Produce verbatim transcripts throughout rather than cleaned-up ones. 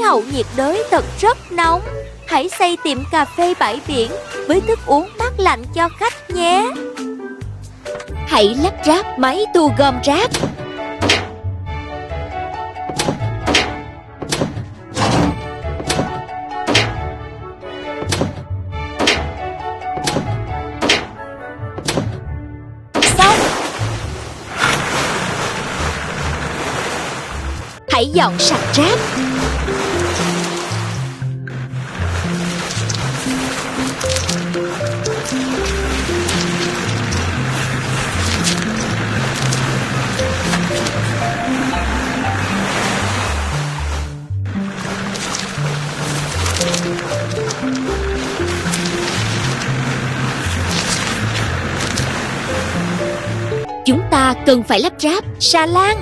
hậu nhiệt đới thật rất nóng. Hãy xây tiệm cà phê bãi biển với thức uống mát lạnh cho khách nhé. Hãy lắp ráp máy thu gom rác. Xong. Hãy dọn sạch rác. Chúng ta cần phải lắp ráp xà lan.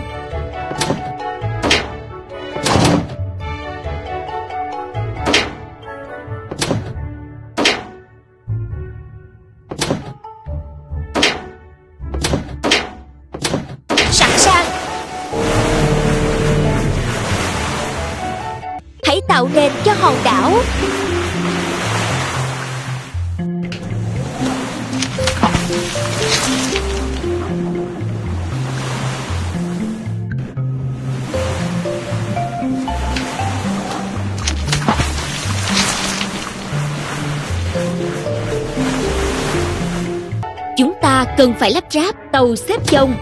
Sẵn sàng. Hãy tạo nền cho hòn đảo. Chúng ta cần phải lắp ráp tàu xếp chồng.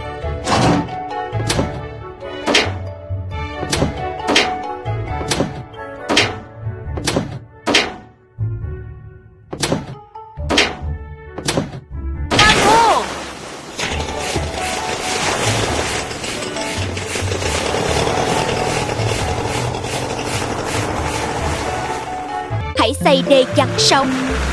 Bravo! Hãy xây đê chắn sông.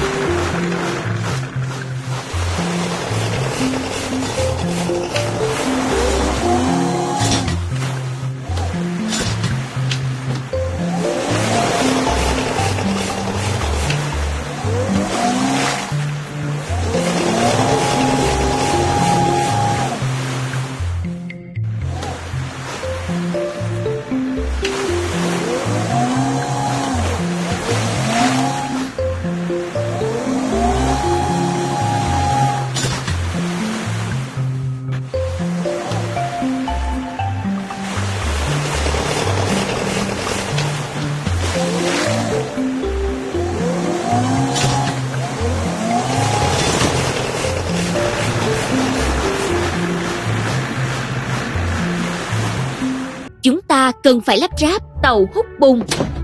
Chúng ta cần phải lắp ráp tàu hút bùn.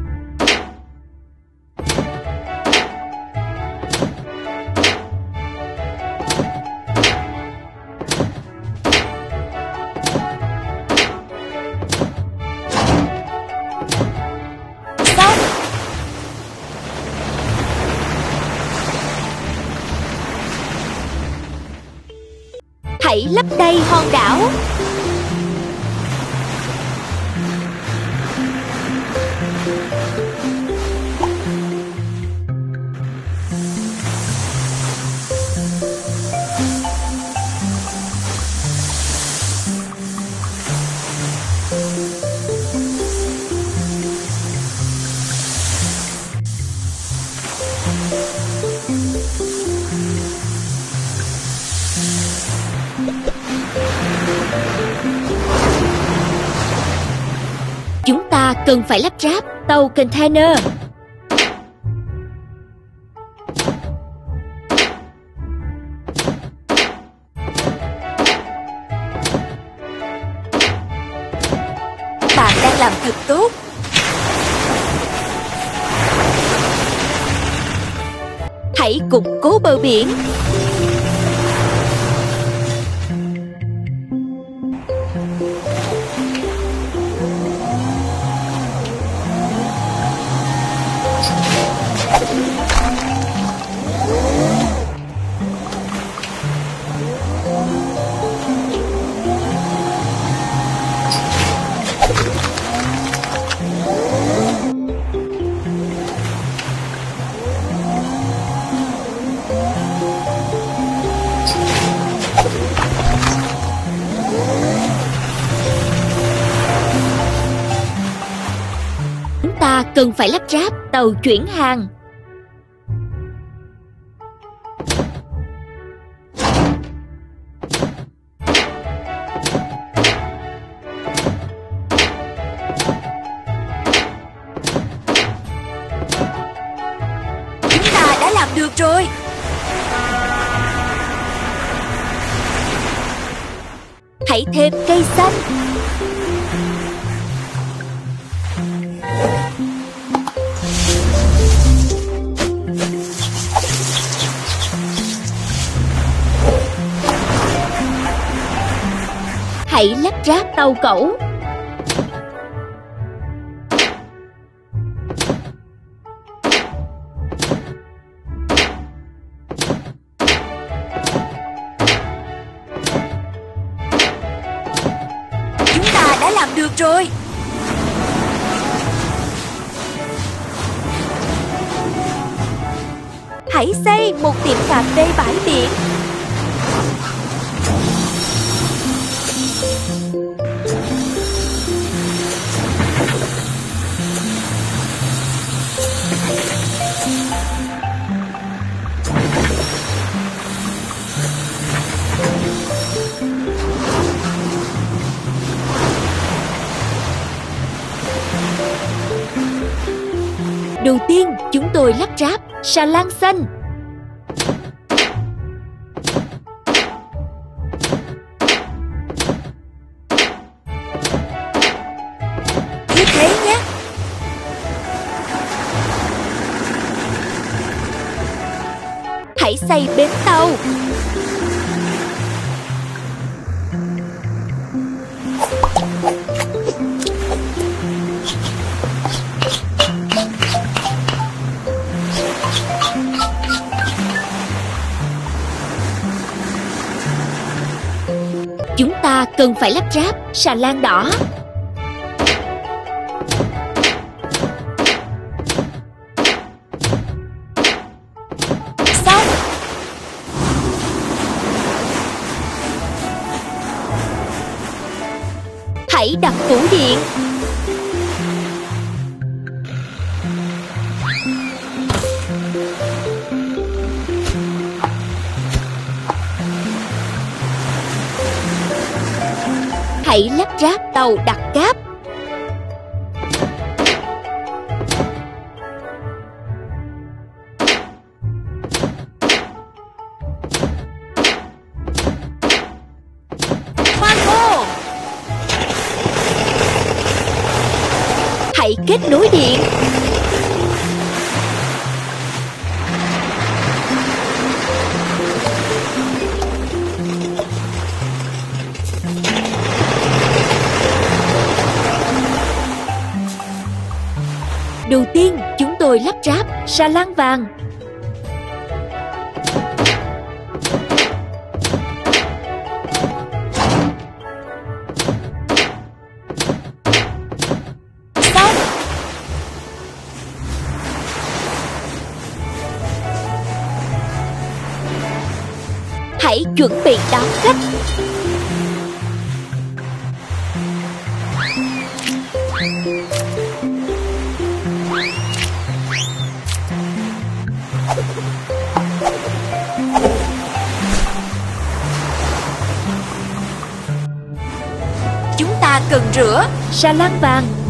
Xong. Hãy lấp đầy hòn đảo. Chúng ta cần phải lắp ráp tàu container. Bạn đang làm thật tốt. Hãy củng cố bờ biển. ta cần phải lắp ráp tàu chuyển hàng. Chúng ta đã làm được rồi. Hãy thêm cây xanh. Hãy lắp ráp tàu cẩu. Chúng ta đã làm được rồi. Hãy xây một tiệm cà phê bãi biển. Đầu tiên, chúng tôi lắp ráp xà lan xanh. Cứ thế nhé. Hãy xây bến tàu. Chúng ta cần phải lắp ráp xà lan đỏ. Xong. Hãy đặt tủ điện. Hãy lắp ráp tàu đặt cáp. Khoan hô. Hãy kết nối điện. Đầu tiên, chúng tôi lắp ráp xà lan vàng. Xong. Hãy chuẩn bị đón khách. Chúng ta cần rửa Xà lan vàng.